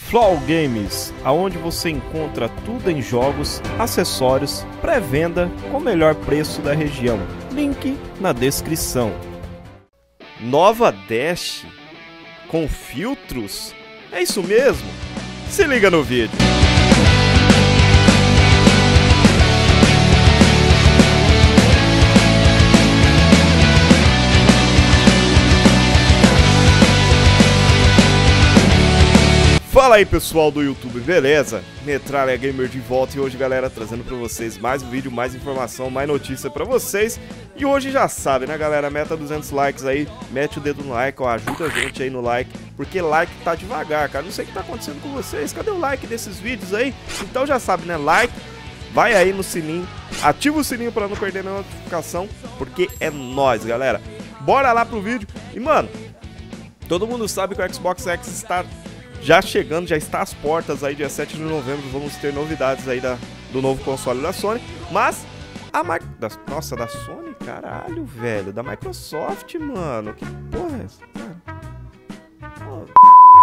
Flow Games, aonde você encontra tudo em jogos, acessórios, pré-venda com o melhor preço da região. Link na descrição. Nova Dash com filtros? É isso mesmo? Se liga no vídeo. Fala aí pessoal do YouTube, beleza? Metralha Gamer de volta e hoje, galera, trazendo pra vocês mais um vídeo, mais informação, mais notícia pra vocês. E hoje já sabe, né, galera? Meta 200 likes aí, mete o dedo no like, ó, ajuda a gente aí no like, porque like tá devagar, cara. Não sei o que tá acontecendo com vocês, cadê o like desses vídeos aí? Então já sabe, né, like, vai aí no sininho, ativa o sininho pra não perder nenhuma notificação, porque é nóis, galera. Bora lá pro vídeo. E, mano, todo mundo sabe que o Xbox X está já chegando, já está às portas aí, dia 7 de novembro, vamos ter novidades aí do novo console da Sony, mas da Sony, caralho, velho, da Microsoft, mano, que porra é essa?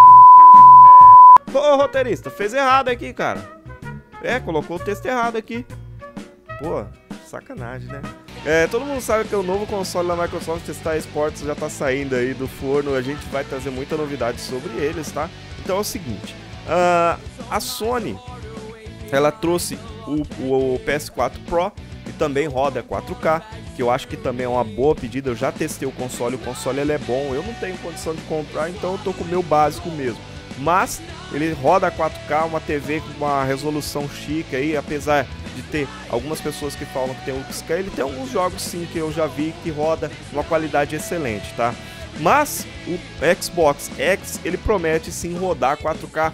Ô, roteirista, fez errado aqui, cara, colocou o texto errado aqui, pô, sacanagem, né? Todo mundo sabe que o novo console da Microsoft está às portas, já está saindo aí do forno, a gente vai trazer muita novidade sobre eles, tá? Então é o seguinte, a Sony, ela trouxe o PS4 Pro, que também roda 4K, que eu acho que também é uma boa pedida. Eu já testei o console ele é bom, eu não tenho condição de comprar, então eu tô com o meu básico mesmo. Mas ele roda 4K, uma TV com uma resolução chique aí, apesar de ter algumas pessoas que falam que tem UXK, ele tem alguns jogos sim que eu já vi que roda uma qualidade excelente, tá? Mas o Xbox X, ele promete sim rodar 4K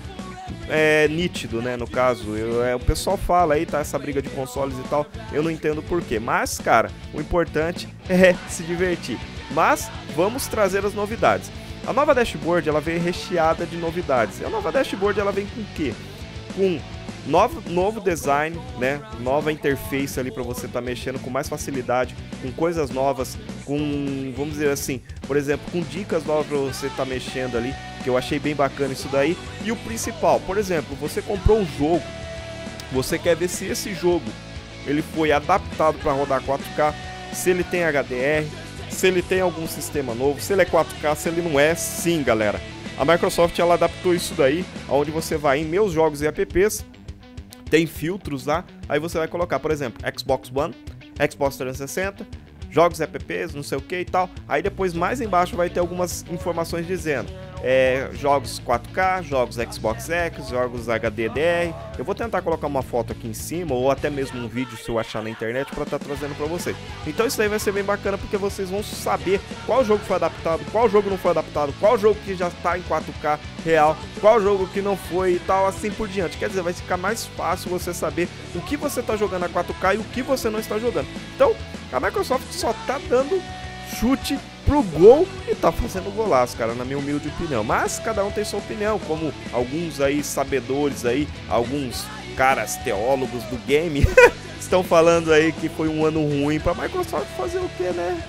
nítido, né, no caso. O pessoal fala aí, tá, essa briga de consoles e tal, eu não entendo porquê. Mas, cara, o importante é se divertir. Mas vamos trazer as novidades. A nova dashboard, ela vem recheada de novidades. E a nova dashboard, ela vem com o quê? Com novo design, né? Nova interface ali para você estar mexendo com mais facilidade, com coisas novas, com, vamos dizer assim, por exemplo, com dicas novas para você estar mexendo ali, que eu achei bem bacana isso daí. E o principal, por exemplo, você comprou um jogo, você quer ver se esse jogo ele foi adaptado para rodar 4K, se ele tem HDR, se ele tem algum sistema novo, se ele é 4K, se ele não é. Sim, galera, a Microsoft ela adaptou isso daí, onde você vai em meus jogos e apps, tem filtros lá, aí você vai colocar, por exemplo, Xbox One, Xbox 360, jogos e apps, não sei o que e tal. Aí depois mais embaixo vai ter algumas informações dizendo jogos 4K, jogos Xbox X, jogos HDR. Eu vou tentar colocar uma foto aqui em cima ou até mesmo um vídeo se eu achar na internet para estar trazendo para vocês. Então isso aí vai ser bem bacana porque vocês vão saber qual jogo foi adaptado, qual jogo não foi adaptado, qual jogo que já está em 4K real, qual jogo que não foi e tal, assim por diante. Quer dizer, vai ficar mais fácil você saber o que você está jogando a 4K e o que você não está jogando. Então a Microsoft só tá dando chute pro gol e tá fazendo golaço, cara, na minha humilde opinião. Mas cada um tem sua opinião, como alguns aí sabedores aí, alguns caras teólogos do game estão falando aí que foi um ano ruim pra Microsoft fazer o que, né?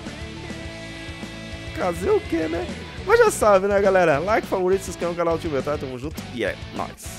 Fazer o que, né? Mas já sabe, né, galera? Like, favorito, se inscreva no canal do Time, tá? Tamo junto e é nóis.